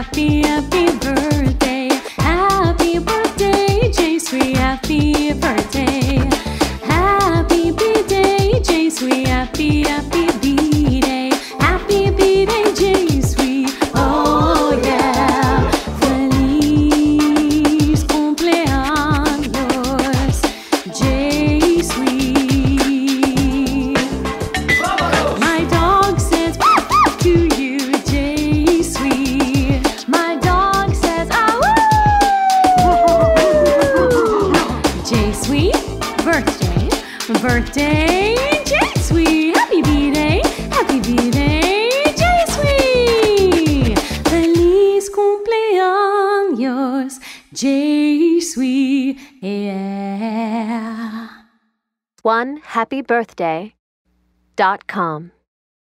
happy, happy birthday. Happy birthday, J Sweet, happy birthday. Happy B-Day, J Sweet, happy, happy B-Day. Happy B-Day, J Sweet, oh yeah. Feliz cumpleaños, J Sweet. My dog says to you, J Sweet. My dog says J Sweet, birthday, birthday, J Sweet. Happy B-Day, happy B-Day, J Sweet. Feliz cumpleaños, J Sweet, yeah. OneHappyBirthday.com